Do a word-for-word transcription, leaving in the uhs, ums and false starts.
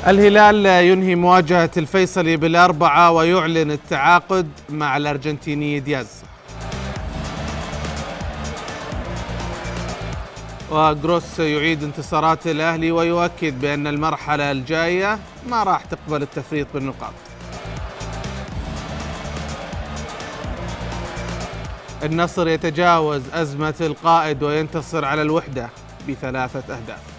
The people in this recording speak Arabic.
الهلال ينهي مواجهة الفيصلي بالأربعة ويعلن التعاقد مع الأرجنتيني دياز. وغروس يعيد انتصارات الأهلي ويؤكد بأن المرحلة الجاية ما راح تقبل التفريط بالنقاط. النصر يتجاوز أزمة القائد وينتصر على الوحدة بثلاثة أهداف.